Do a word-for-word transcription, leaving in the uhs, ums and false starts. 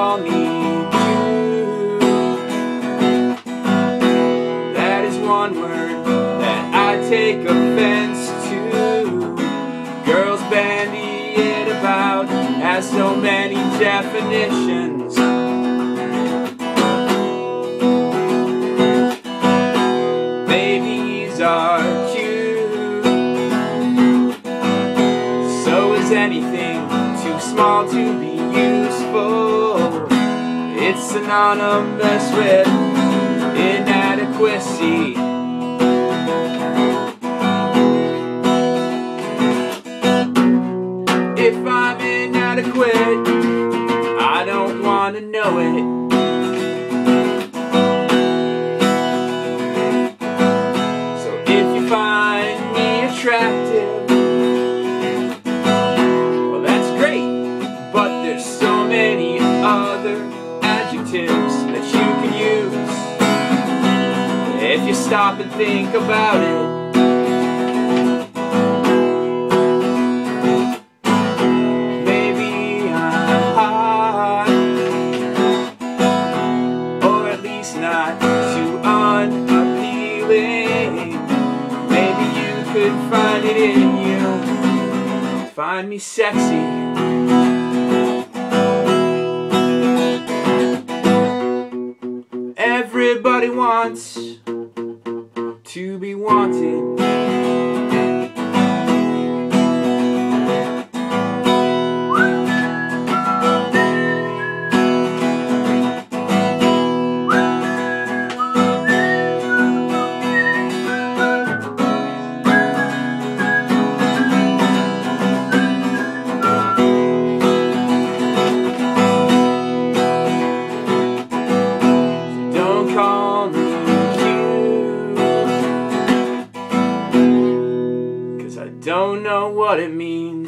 call me cute. That is one word that I take offense to. Girls bandy it about has so many definitions. Babies are cute. So is anything too small to be useful. It's synonymous with inadequacy. If I'm inadequate, I don't want to know it. So if you find me attractive, well, that's great, but there's so many other adjectives that you can use if you stop and think about it. Not too unappealing. Maybe you could find it in you. Find me sexy. Everybody wants to be wanted. Call me cute, 'cause I don't know what it means.